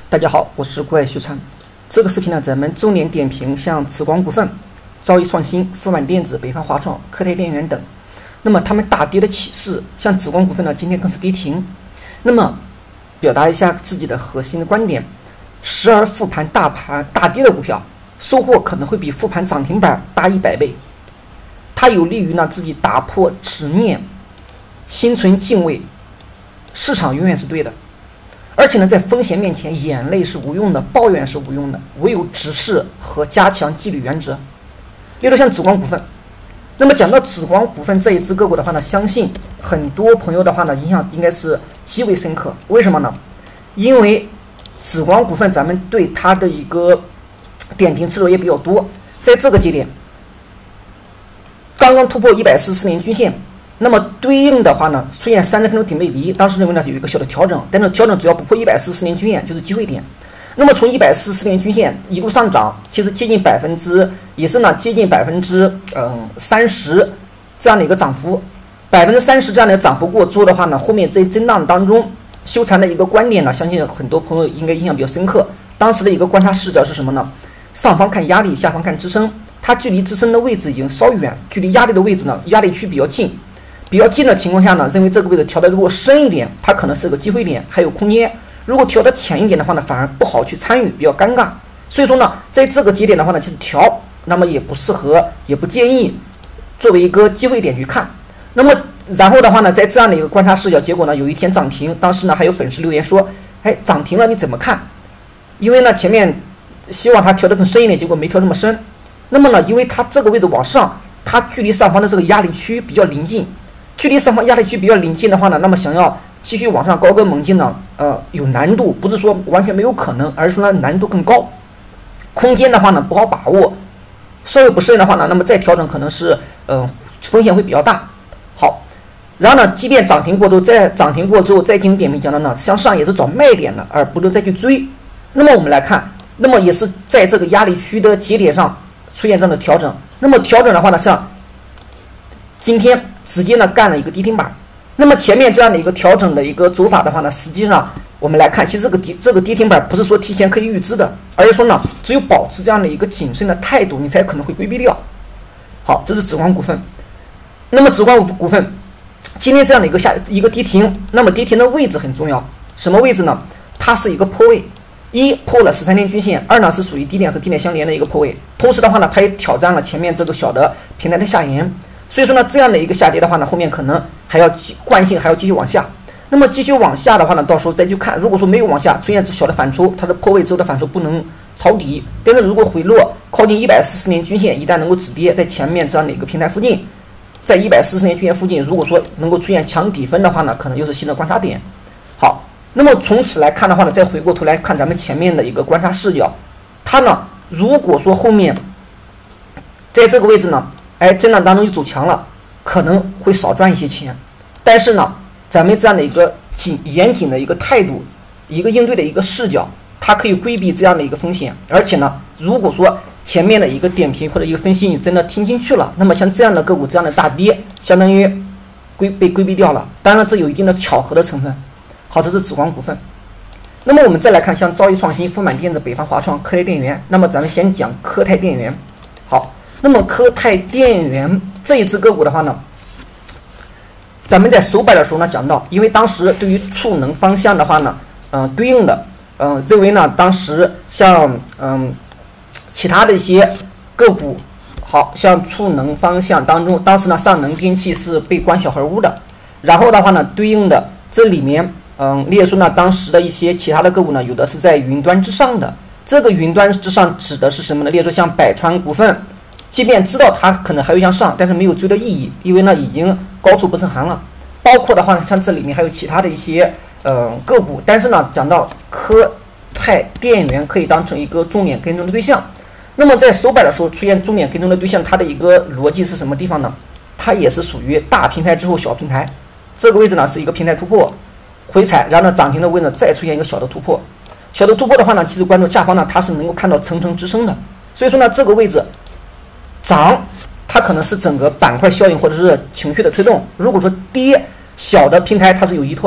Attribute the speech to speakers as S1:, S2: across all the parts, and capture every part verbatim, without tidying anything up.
S1: 大家好，我是郭爱修禅。这个视频呢，咱们重点点评像紫光股份、兆易创新、富满电子、北方华创、科泰电源等。那么他们大跌的启示，像紫光股份呢，今天更是跌停。那么表达一下自己的核心的观点：时而复盘大盘大跌的股票，收获可能会比复盘涨停板大一百倍。它有利于呢自己打破执念，心存敬畏。市场永远是对的。而且呢，在风险面前，眼泪是无用的，抱怨是无用的，唯有直视和加强纪律原则。例如像紫光股份，那么讲到紫光股份这一只个股的话呢，相信很多朋友的话呢，印象应该是极为深刻。为什么呢？因为紫光股份咱们对它的一个点评次数也比较多，在这个节点刚刚突破一百四十年均线。那么对应的话呢，出现三十分钟顶背离，当时认为呢有一个小的调整，但是调整只要不破一百四十年均线就是机会点。那么从一百四十年均线一路上涨，其实接近百分之也是呢接近百分之嗯三十这样的一个涨幅，百分之三十这样的涨幅过之后的话呢，后面在震荡当中，修禅的一个观点呢，相信很多朋友应该印象比较深刻。当时的一个观察视角是什么呢？上方看压力，下方看支撑，它距离支撑的位置已经稍远，距离压力的位置呢，压力区比较近。比较近的情况下呢，认为这个位置调的如果深一点，它可能是个机会点，还有空间；如果调的浅一点的话呢，反而不好去参与，比较尴尬。所以说呢，在这个节点的话呢，其实调那么也不适合，也不建议作为一个机会点去看。那么然后的话呢，在这样的一个观察视角，结果呢，有一天涨停，当时呢还有粉丝留言说：“哎，涨停了你怎么看？”因为呢前面希望它调的更深一点，结果没调这么深。那么呢，因为它这个位置往上，它距离上方的这个压力区比较临近。距离上方压力区比较临近的话呢，那么想要继续往上高歌猛进呢，呃，有难度，不是说完全没有可能，而是说呢难度更高，空间的话呢不好把握，稍微不慎的话呢，那么再调整可能是呃风险会比较大。好，然后呢，即便涨停过之后，再涨停过之后再进行点评讲的呢，向上也是找卖点的，而不能再去追。那么我们来看，那么也是在这个压力区的节点上出现这样的调整。那么调整的话呢，像今天直接呢干了一个跌停板。那么前面这样的一个调整的一个走法的话呢，实际上我们来看，其实这个跌这个跌停板不是说提前可以预知的，而是说呢，只有保持这样的一个谨慎的态度，你才可能会规避掉。好，这是紫光股份。那么紫光股份今天这样的一个下一个跌停，那么跌停的位置很重要，什么位置呢？它是一个破位，一破了十三天均线，二呢是属于低点和低点相连的一个破位，同时的话呢，它也挑战了前面这个小的平台的下沿。所以说呢，这样的一个下跌的话呢，后面可能还要惯性还要继续往下。那么继续往下的话呢，到时候再去看，如果说没有往下出现小的反抽，它的破位之后的反抽不能抄底，但是如果回落靠近一百四十年均线，一旦能够止跌，在前面这样的一个平台附近，在一百四十年均线附近，如果说能够出现强底分的话呢，可能又是新的观察点。好，那么从此来看的话呢，再回过头来看咱们前面的一个观察视角，它呢，如果说后面在这个位置呢，哎，震荡当中就走强了，可能会少赚一些钱，但是呢，咱们这样的一个紧严谨的一个态度，一个应对的一个视角，它可以规避这样的一个风险。而且呢，如果说前面的一个点评或者一个分析你真的听进去了，那么像这样的个股这样的大跌，相当于规被规避掉了。当然，这有一定的巧合的成分。好，这是紫光股份。那么我们再来看像兆易创新、富满电子、北方华创、科泰电源。那么咱们先讲科泰电源。好。那么科泰电源这一只个股的话呢，咱们在首板的时候呢讲到，因为当时对于储能方向的话呢，嗯、呃，对应的，嗯、呃，认为呢，当时像嗯、呃、其他的一些个股，好像储能方向当中，当时呢上能电器是被关小黑屋的，然后的话呢，对应的这里面，嗯、呃，列出呢当时的一些其他的个股呢，有的是在云端之上的，这个云端之上指的是什么呢？列出像百川股份。即便知道它可能还会向上，但是没有追的意义，因为呢已经高处不胜寒了。包括的话，像这里面还有其他的一些呃个股，但是呢讲到科泰电源可以当成一个重点跟踪的对象。那么在首板的时候出现重点跟踪的对象，它的一个逻辑是什么地方呢？它也是属于大平台之后小平台，这个位置呢是一个平台突破回踩，然后呢涨停的位置再出现一个小的突破。小的突破的话呢，其实关注下方呢它是能够看到层层支撑的，所以说呢这个位置。涨，它可能是整个板块效应或者是情绪的推动。如果说跌，小的平台它是有依托的，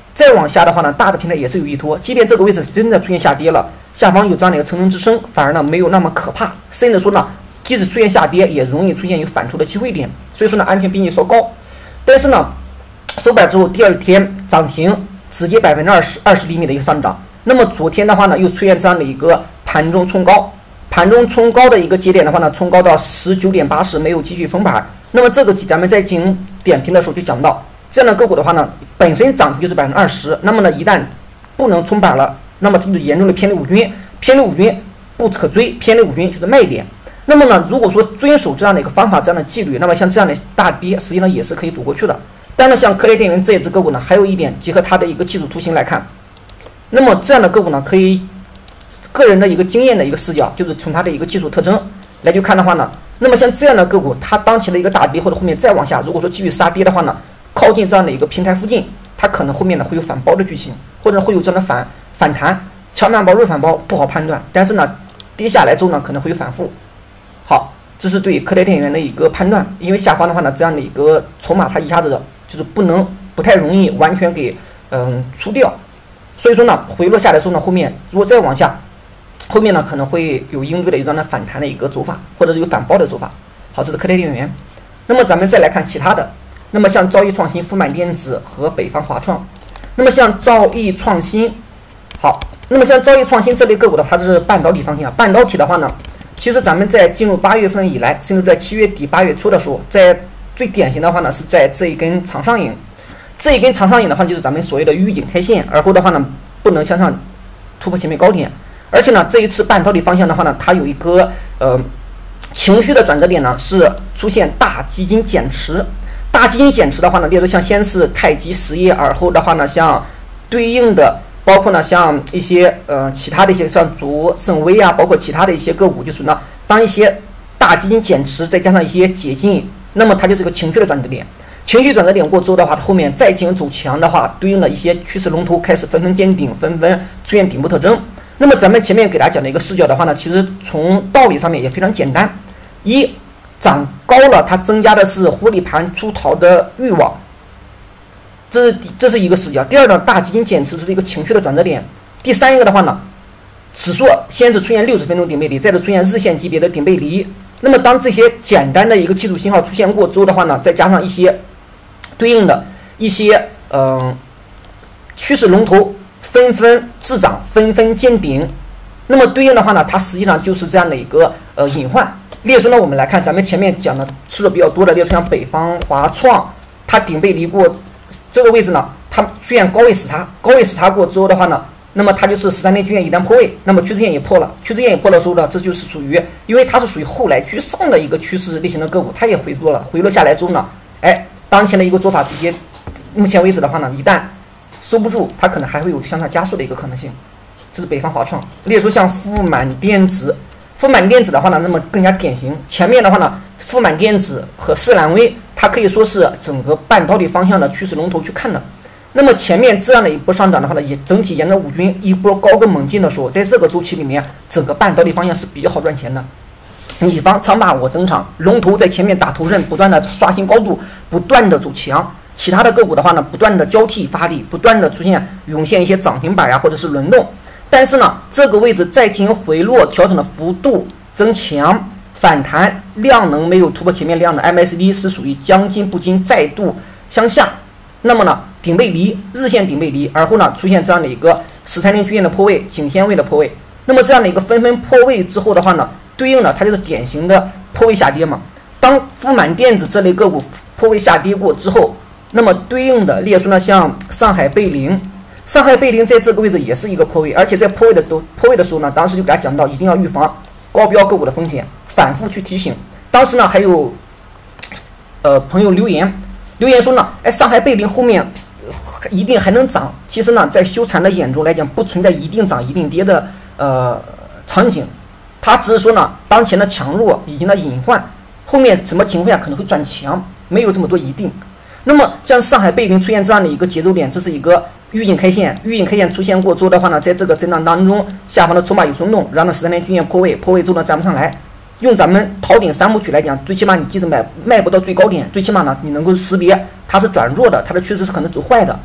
S1: 再往下的话呢，大的平台也是有依托，即便这个位置真的出现下跌了，下方有这样的一个层层支撑，反而呢没有那么可怕，甚至说呢，即使出现下跌，也容易出现有反抽的机会点，所以说呢，安全比例稍高。但是呢，收盘之后第二天涨停，直接百分之二十二十厘米的一个上涨。那么昨天的话呢，又出现这样的一个盘中冲高，盘中冲高的一个节点的话呢，冲高到十九点八十，没有继续封盘。那么这个咱们在进行点评的时候就讲到，这样的个股的话呢，本身涨幅就是百分之二十，那么呢，一旦不能冲板了，那么这就严重的偏离五均，偏离五均不可追，偏离五均就是卖点。那么呢，如果说遵守这样的一个方法，这样的纪律，那么像这样的大跌，实际上也是可以躲过去的。但是像科联电源这一只个股呢，还有一点，结合它的一个技术图形来看，那么这样的个股呢，可以个人的一个经验的一个视角，就是从它的一个技术特征来去看的话呢，那么像这样的个股，它当前的一个大跌或者后面再往下，如果说继续杀跌的话呢，靠近这样的一个平台附近，它可能后面呢会有反包的剧情，或者会有这样的反反弹，强反包弱反包不好判断，但是呢，跌下来之后呢可能会有反复。好，这是对科联电源的一个判断，因为下方的话呢，这样的一个筹码它一下子就是不能不太容易完全给嗯出掉，所以说呢，回落下来之后呢，后面如果再往下，后面呢可能会有应对的一张的反弹的一个走法，或者是有反包的走法。好，这是科联电源。那么咱们再来看其他的，那么像兆易创新、富满电子和北方华创。那么像兆易创新，好，那么像兆易创新这类个股的，它是半导体方向。半导体的话呢，其实咱们在进入八月份以来，甚至在七月底八月初的时候，在最典型的话呢，是在这一根长上影，这一根长上影的话，就是咱们所谓的预警开线，而后的话呢，不能向上突破前面高点。而且呢，这一次半导体方向的话呢，它有一个呃情绪的转折点呢，是出现大基金减持。大基金减持的话呢，例如像先是太极实业，而后的话呢，像对应的包括呢像一些呃其他的一些像竹盛威啊，包括其他的一些个股，就是呢，当一些大基金减持，再加上一些解禁，那么它就是个情绪的转折点。情绪转折点过之后的话，它后面再进行走强的话，对应的一些趋势龙头开始纷纷见顶，纷纷出现顶部特征。那么咱们前面给大家讲的一个视角的话呢，其实从道理上面也非常简单。一，涨高了，它增加的是获利盘出逃的欲望，这是这是一个视角。第二呢，大基金减持这是一个情绪的转折点。第三一个的话呢，指数先是出现六十分钟顶背离，再是出现日线级别的顶背离。那么当这些简单的一个技术信号出现过之后的话呢，再加上一些对应的一些嗯、呃、趋势龙头纷纷自涨，纷纷见顶，那么对应的话呢，它实际上就是这样的一个呃隐患。例如说呢，我们来看咱们前面讲的吃的比较多的，例如像北方华创，它顶背离过这个位置呢，它出现高位死叉，高位死叉过之后的话呢，那么它就是十三天均线一旦破位，那么趋势线也破了，趋势线也破的时候呢，这就是属于，因为它是属于后来居上的一个趋势类型的个股，它也回落了，回落下来之后呢，哎，当前的一个做法直接，目前为止的话呢，一旦收不住，它可能还会有向下加速的一个可能性。这是北方华创。例如说像富满电子，富满电子的话呢，那么更加典型。前面的话呢，富满电子和士兰微，它可以说是整个半导体方向的趋势龙头去看的。那么前面这样的一波上涨的话呢，也整体沿着五均一波高跟猛进的时候，在这个周期里面，整个半导体方向是比较好赚钱的。你方长把我登场，龙头在前面打头阵，不断的刷新高度，不断的走强。其他的个股的话呢，不断的交替发力，不断的出现涌现一些涨停板呀、啊，或者是轮动。但是呢，这个位置再进行回落调整的幅度增强，反弹量能没有突破前面量的 M A C D 是属于将进不进，再度向下。那么呢，顶背离，日线顶背离，而后呢出现这样的一个十三天均线的破位，颈线位的破位。那么这样的一个纷纷破位之后的话呢，对应的它就是典型的破位下跌嘛。当富满电子这类个股破位下跌过之后，那么对应的列出呢，像上海贝林，上海贝林在这个位置也是一个破位，而且在破位的都破位的时候呢，当时就给他讲到一定要预防高标个股的风险，反复去提醒。当时呢还有呃朋友留言留言说呢，哎，上海贝林后面一定还能涨。其实呢，在修禅的眼中来讲，不存在一定涨一定跌的呃场景，他只是说呢，当前的强弱以及呢隐患，后面什么情况下可能会转强，没有这么多一定。那么像上海贝林出现这样的一个节奏点，这是一个预警开线，预警开线出现过之后的话呢，在这个震荡当中，下方的筹码有松动，让它十三天均线破位，破位之后呢站不上来。用咱们逃顶三部曲来讲，最起码你即使买卖不到最高点，最起码呢你能够识别它是转弱的，它的趋势是可能走坏的。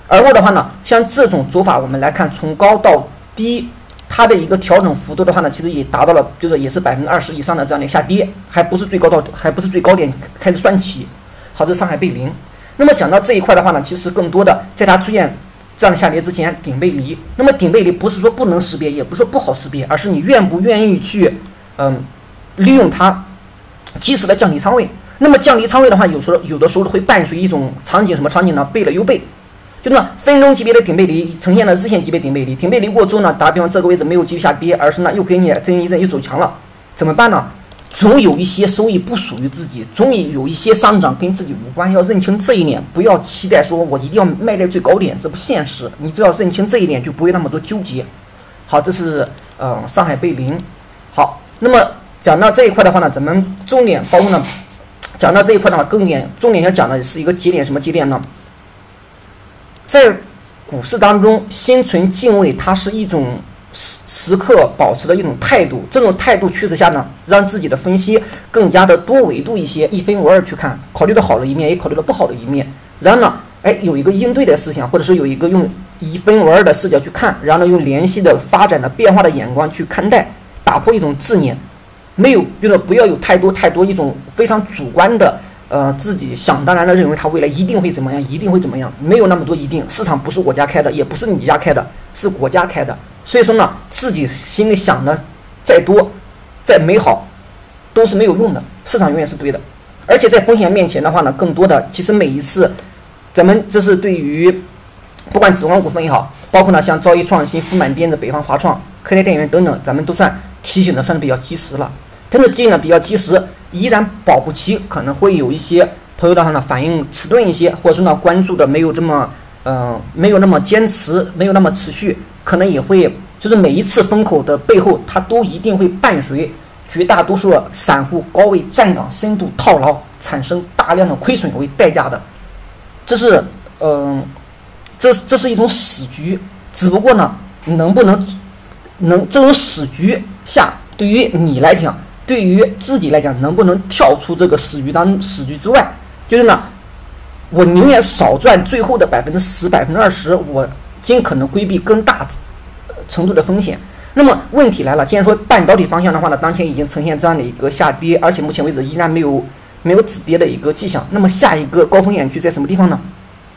S1: 而后的话呢，像这种走法，我们来看从高到低，它的一个调整幅度的话呢，其实也达到了，就是也是百分之二十以上的这样的下跌，还不是最高到，还不是最高点开始算起。好，这是上海贝林。那么讲到这一块的话呢，其实更多的在它出现这样的下跌之前，顶背离。那么顶背离不是说不能识别，也不是说不好识别，而是你愿不愿意去，嗯，利用它，及时的降低仓位。那么降低仓位的话，有时候有的时候会伴随一种场景，什么场景呢？背了又背。就那么分钟级别的顶背离呈现了日线级别顶背离，顶背离过之后呢，打比方这个位置没有继续下跌，而是呢又给你震一震又走强了，怎么办呢？总有一些收益不属于自己，总有一些上涨跟自己无关，要认清这一点，不要期待说我一定要卖在最高点，这不现实。你只要认清这一点，就不会那么多纠结。好，这是呃上海贝林。好，那么讲到这一块的话呢，咱们重点包括呢，讲到这一块的话，重点重点要讲的是一个节点，什么节点呢？在股市当中，心存敬畏，它是一种时时刻保持的一种态度。这种态度驱使下呢，让自己的分析更加的多维度一些，一分为二去看，考虑的好的一面，也考虑了不好的一面。然后呢，哎，有一个应对的思想，或者是有一个用一分为二的视角去看，然后呢，用联系的、发展的、变化的眼光去看待，打破一种执念，没有就是不要有太多太多一种非常主观的。呃，自己想当然的认为它未来一定会怎么样，一定会怎么样，没有那么多一定。市场不是我家开的，也不是你家开的，是国家开的。所以说呢，自己心里想的再多、再美好，都是没有用的。市场永远是对的。而且在风险面前的话呢，更多的其实每一次，咱们这是对于不管紫光股份也好，包括呢像兆易创新、富满电子、北方华创、科泰电源等等，咱们都算提醒的算是比较及时了。但是提醒的比较及时，依然保不齐可能会有一些朋友的话呢反应迟钝一些，或者说呢关注的没有这么呃没有那么坚持，没有那么持续，可能也会就是每一次风口的背后，它都一定会伴随绝大多数散户高位站岗、深度套牢，产生大量的亏损为代价的。这是嗯、呃，这这是一种死局，只不过呢能不能能这种死局下，对于你来讲。对于自己来讲，能不能跳出这个死局当死局之外，就是呢，我宁愿少赚最后的百分之十、百分之二十，我尽可能规避更大程度的风险。那么问题来了，既然说半导体方向的话呢，当前已经呈现这样的一个下跌，而且目前为止依然没有没有止跌的一个迹象。那么下一个高风险区在什么地方呢？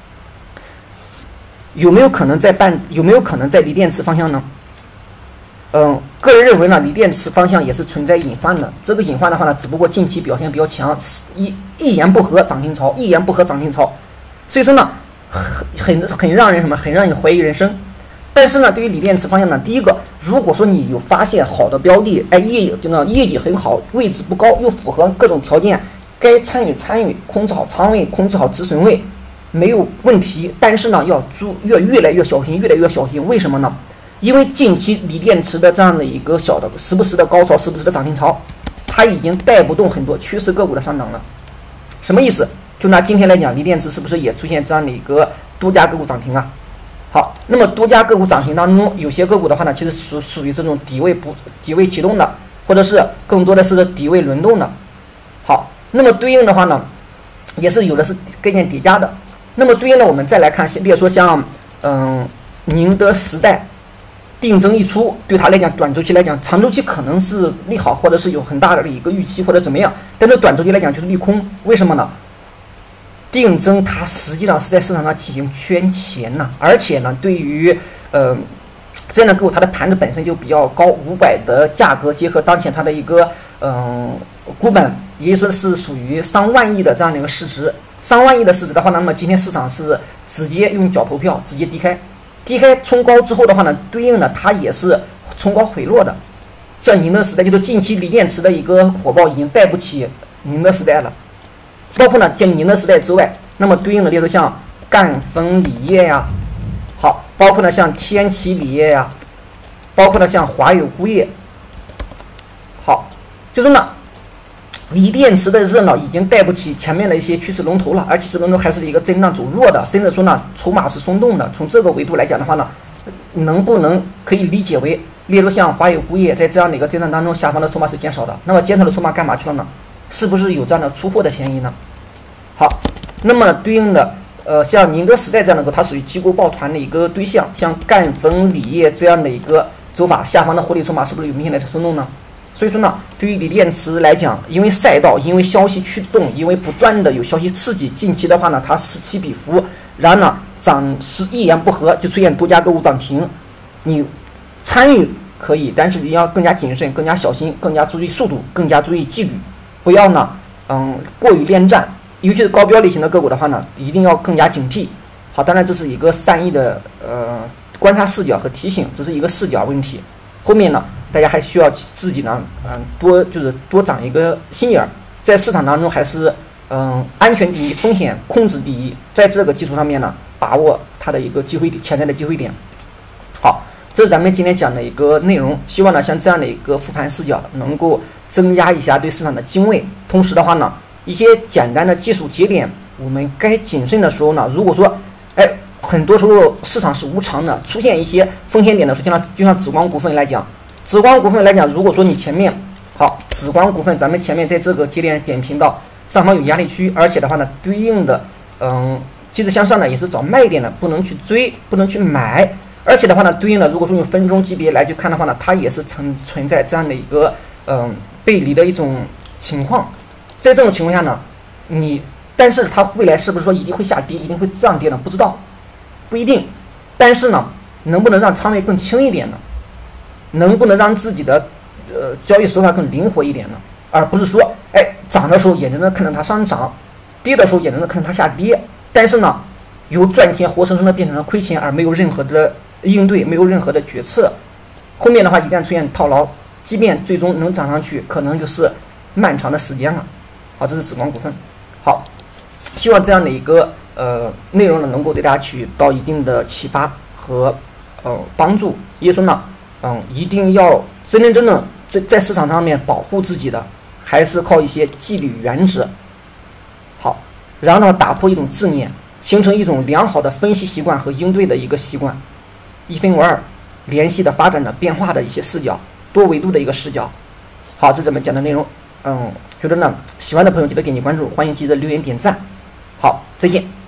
S1: 有没有可能在半有没有可能在锂电池方向呢？嗯，个人认为呢，锂电池方向也是存在隐患的。这个隐患的话呢，只不过近期表现比较强，一一言不合涨停潮，一言不合涨停潮，所以说呢，很很很让人什么，很让人怀疑人生。但是呢，对于锂电池方向呢，第一个，如果说你有发现好的标的，哎，业就呢业绩很好，位置不高，又符合各种条件，该参与参与，控制好仓位，控制好止损位，没有问题。但是呢，要注越越来越小心，越来越小心。为什么呢？因为近期锂电池的这样的一个小的时不时的高潮，时不时的涨停潮，它已经带不动很多趋势个股的上涨了。什么意思？就拿今天来讲，锂电池是不是也出现这样的一个多家个股涨停啊？好，那么多家个股涨停当中，有些个股的话呢，其实属属于这种底位不底位启动的，或者是更多的是底位轮动的。好，那么对应的话呢，也是有的是概念叠加的。那么对应的我们再来看，比如说像嗯宁德时代。定增一出，对它来讲，短周期来讲，长周期可能是利好，或者是有很大的一个预期，或者怎么样。但是短周期来讲就是利空，为什么呢？定增它实际上是在市场上进行圈钱呢，而且呢，对于呃这样的个股，它的盘子本身就比较高，五百的价格结合当前它的一个嗯、呃、股本，也就是说是属于上万亿的这样的一个市值。上万亿的市值的话，那么今天市场是直接用脚投票，直接低开。低开冲高之后的话呢，对应的它也是冲高回落的。像宁德时代，就是近期锂电池的一个火爆已经带不起宁德时代了。包括呢，像宁德时代之外，那么对应的例如像赣锋锂业呀，好，包括呢像天齐锂业呀，包括呢像华友钴业，好，就是呢。锂电池的热闹已经带不起前面的一些趋势龙头了，而且趋势龙头还是一个震荡走弱的，甚至说呢筹码是松动的。从这个维度来讲的话呢，能不能可以理解为，例如像华友钴业在这样的一个震荡当中，下方的筹码是减少的，那么减少的筹码干嘛去了呢？是不是有这样的出货的嫌疑呢？好，那么对应的呃，像宁德时代这样的个，它属于机构抱团的一个对象，像赣锋锂业这样的一个走法，下方的获利筹码是不是有明显的松动呢？所以说呢，对于锂电池来讲，因为赛道，因为消息驱动，因为不断的有消息刺激，近期的话呢，它此起彼伏，然后呢，涨势一言不合就出现多家个股涨停，你参与可以，但是你要更加谨慎，更加小心，更加注意速度，更加注意纪律，不要呢，嗯，过于恋战，尤其是高标类型的个股的话呢，一定要更加警惕。好，当然这是一个善意的呃观察视角和提醒，这是一个视角问题。后面呢，大家还需要自己呢，嗯，多就是多长一个心眼儿，在市场当中还是嗯安全第一，风险控制第一，在这个基础上面呢，把握它的一个机会潜在的机会点。好，这是咱们今天讲的一个内容，希望呢像这样的一个复盘视角能够增加一下对市场的敬畏，同时的话呢，一些简单的技术节点，我们该谨慎的时候呢，如果说，哎。很多时候市场是无常的，出现一些风险点的时候，就像就像紫光股份来讲，紫光股份来讲，如果说你前面好，紫光股份咱们前面在这个节点点评到上方有压力区，而且的话呢，对应的嗯机制向上呢也是找卖点的，不能去追，不能去买，而且的话呢，对应的如果说用分钟级别来去看的话呢，它也是存存在这样的一个嗯背离的一种情况，在这种情况下呢，你但是它未来是不是说一定会下跌，一定会涨跌呢？不知道。不一定，但是呢，能不能让仓位更轻一点呢？能不能让自己的呃交易手法更灵活一点呢？而不是说，哎，涨的时候眼睁睁看着它上涨，跌的时候眼睁睁看着它下跌，但是呢，由赚钱活生生的变成了亏钱，而没有任何的应对，没有任何的决策。后面的话，一旦出现套牢，即便最终能涨上去，可能就是漫长的时间了。好，这是紫光股份。好，希望这样的一个。呃，内容呢能够对大家起到一定的启发和呃帮助。也说呢，嗯，一定要真真正正在在市场上面保护自己的，还是靠一些纪律原则。好，然后呢，打破一种自念，形成一种良好的分析习惯和应对的一个习惯，一分为二，联系的发展的变化的一些视角，多维度的一个视角。好，这是咱们讲的内容。嗯，觉得呢喜欢的朋友记得点击关注，欢迎记得留言点赞。好，再见。